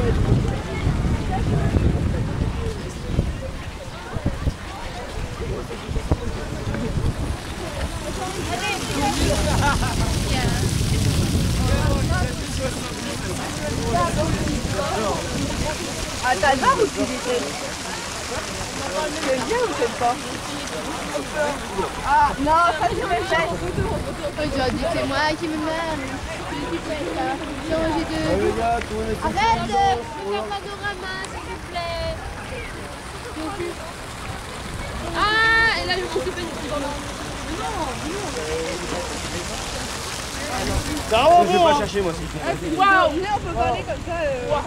Ah, t'as le bar ou tu l'étais? C'est bien ou c'est pas? Ah, non, ça je vais faire. Tu as dit que c'est moi qui me mène. Changer de... Arrête de faire panorama, s'il vous plaît. Ah, et là, je me suis fait une dans l'eau. Non, je vais pas chercher moi si. Waouh, on peut parler comme ça.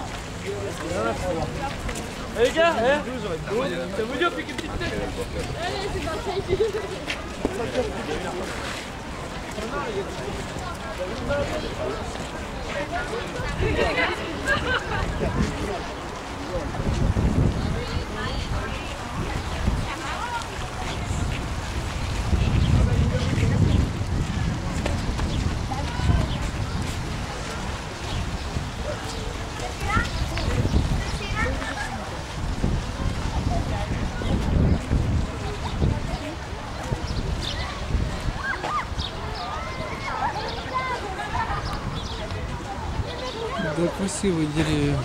Les gars, ça vous dit on fait une petite tête? Allez, c'est parti. Да красивые деревья.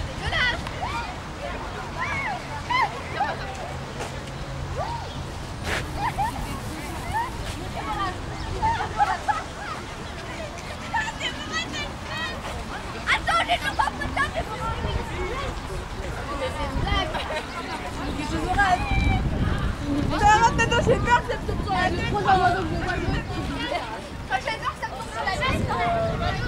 Maintenant j'ai peur que ça me tombe sur la tête. Quand j'ai peur que ça me tombe sur la tête.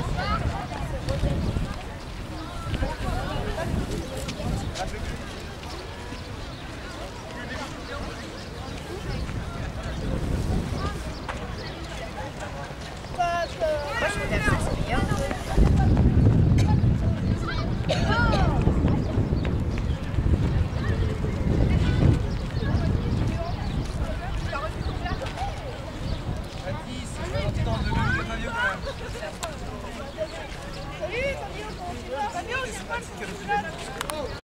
Salut, Fabio, comment tu vas? Fabio, c'est pas le